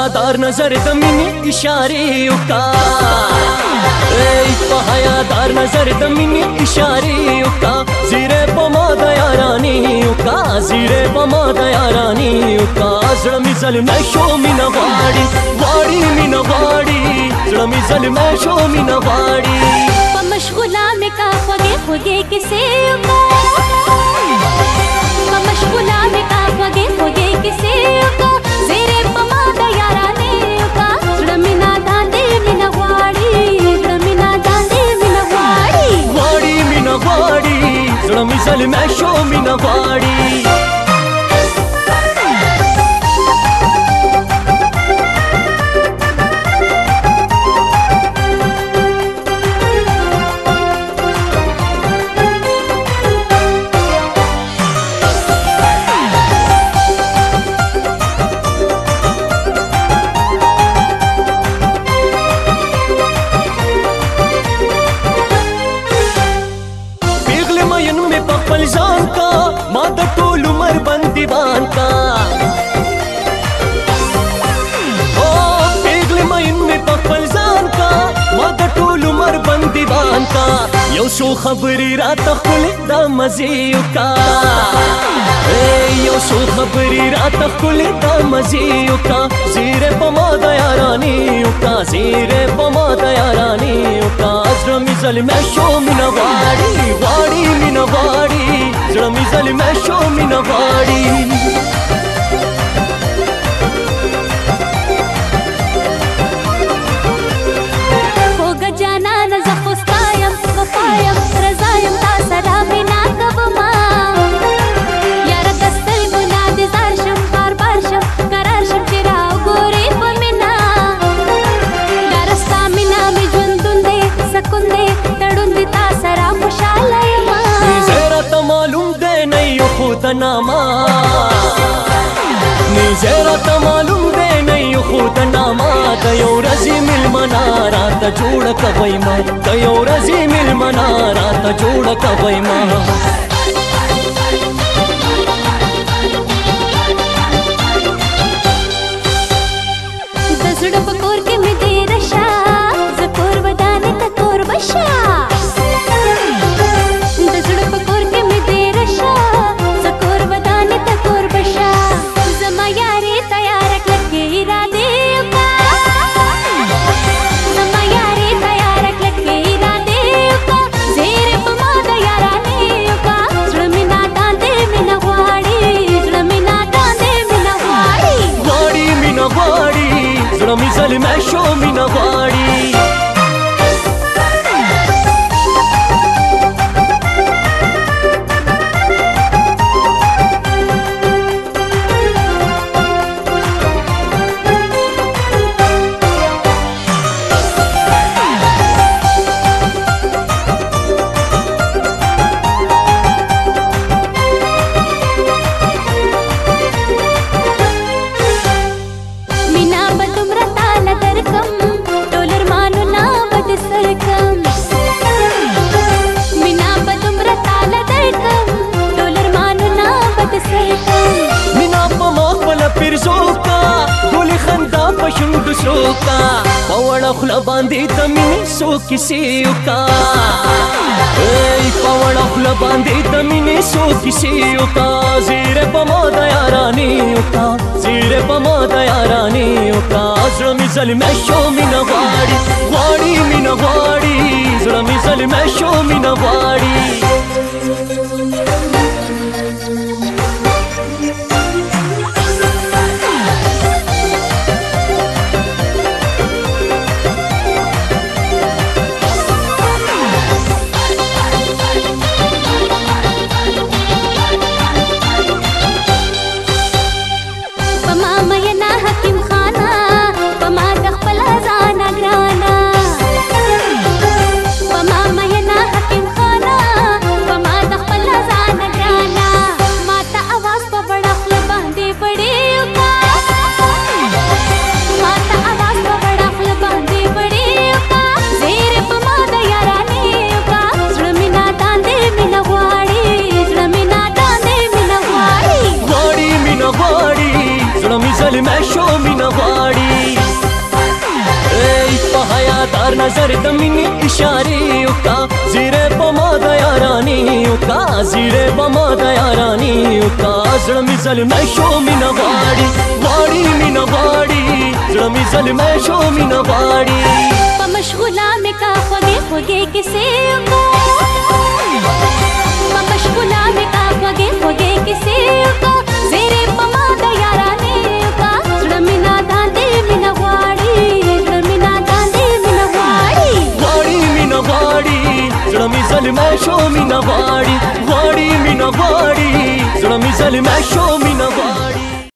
حیادار نظر د مینې اشارې وکا په حیادار نظر د مینې اشارې وکا زیره په ما د یارانې وکا زیره په ما د یارانې وکا زړه مې زلمی شو مینه غواړي غواړي مینه غواړي زړه مې زلمی شو مینه غواړي په مشغوله مې کا خوږې خوږې کیسې وکا په مشغوله مې کا خوږې خوږې کیسې وکا زیره په ما د یارانې وکا زړه مې نادان دی مینه غواړي زړه مې نادان دی مینه غواړي غواړي مینه غواړي زړه مې زلمی شو مینه غواړي خپل ځان کا ما د ټول عمر بندیوان کا او پیغله مین می په خپل ځان کا ما د ټول عمر بندیوان کا یو څو خبرې راته ښکلې د مزې وکا یو څو خبرې راته ښکلې د مزې وکا زیره په ما د یارانې وکا زیره په ما د یارانې وکا زړه مې زلمی شو مینه غواړي غواړي مینه غواړي زړه مې زلمی شو مینه غواړي خوږه جانانه زه خو ستا یم وفا یم رضا یم تا سره مینا کومه یاره د سترګو نه دې زار شم بار بار شم قرار شم چې راوګورې په مینا یاره ستا مینا مې ژوندون دی سکون دی تړون دی تا سره خوشحاله یم نیزه راته معلوم دی نه یو خو د نامه نیزه راته معلوم دی نه یو خو د نامه د یو ورځې مېلمنه راته جوړه کوئ ما د یو ورځې مېلمنه راته جوړه کوئ ما د زړه په کور کې مې دې رشه زه کور ودانې ته کور بشه د زړه په کور کې مې دې رشه زه کور ودانې ته کور بشه زما یارې تیاره کړکې ارادې وکړه زما یارې تیاره کړکې ارادې وکړه زیرې په ما د یارانې وکړه زړه مې نادان دی مینه غواړي زړه مې نادان دی مینه غواړي غواړي مینه غواړي زړه مې زلمی شو مینه غواړي مینا به دومره تاله درکم ټول ارمانونه به دې سر کم مینا به دومره تاله درکم ټول ارمانونه به دې سر کم مینا په ما خپله پیرزو کا ټولې خندا په شونډو سرو کا په وړه خوله باندې د مینې څو کیسې وکا په وړه خوله باندې د مینې څو کیسې وکا زیره په ما د یارانې وکا زیره په ما د یارانې وکا زړه مې زلمی شو مینه غواړي غواړي مینه غواړي زړه مې زلمی شو مینه غواړي په ما مینا حکیم خانه په ما د خپل ځانه ګرانه په ما مینا حکیم خانه په ما نظر د مینې اشارې وکا زیره په ما د یارانې وکا زیره په ما د یارانې وکا زړه مې زلمی شو مینه غواړي غواړي مینه غواړي زړه مې زلمی شو مینه غواړي په مشغوله مې کا خوږې خوږې کیسې وکا په مشغوله مې کا خوږې خوږې کیسې وکا زیره په ما د یارانې وکا زړه مې نادان دې مینه غواړي زړه مې نادان دې مینه غواړي غواړي مینه غواړي زړه مې زلمی شو مینه غواړي غواړي مینه غواړي زړه مې زلمی شو مینه غواړي